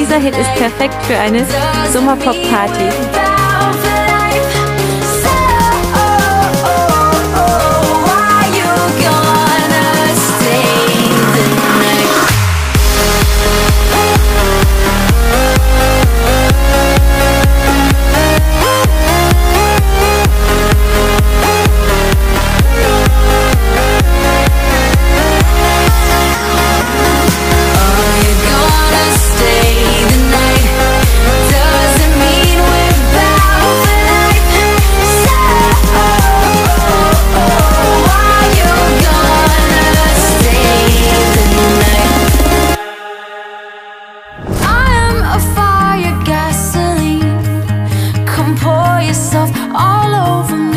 Dieser Hit ist perfekt für eine Sommerpop-Party. Pour yourself all over me.